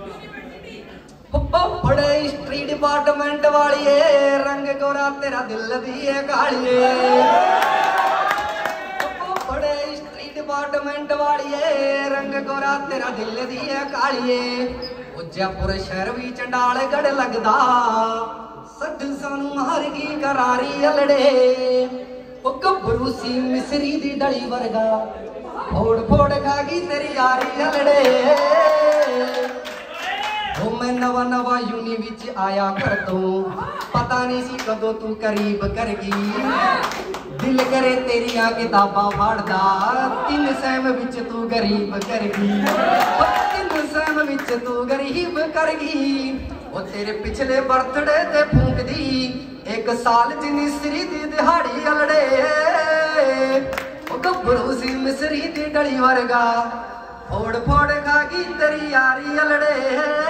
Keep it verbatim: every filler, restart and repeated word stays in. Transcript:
बड़े history department वाली रंग गोरा तेरा दिल दी है कालिए। बड़े हिस्ट्री डिपार्टमेंट वाली रंग गोरा तेरा दिल दी है कालिए। जयपुर शहर भी चंडालगढ़ लगदा सद सानू मार गई करारी अलड़े। गभरू सी मिसरी दी डली वर्गा फोड़ फोड़ खा गई तेरी यारी अलड़े। मैं नवा नवा यूनी विच आया कर तू पता नहीं सी कदों तू करीब करगी। दिल करे तेरिया किताबां फाड़दा तीन सैम विच तू गरीब करगी। तीन सैम विच तू गरीब करगी। ओ तेरे पिछले बर्थडे ते फूक दी एक साल च निसरी दी दिहाड़ी अलड़े। ओ गभरू सी मिसरी दी डली वर्गा फोड़ फोड़ खा गई तेरी यारी अलड़े।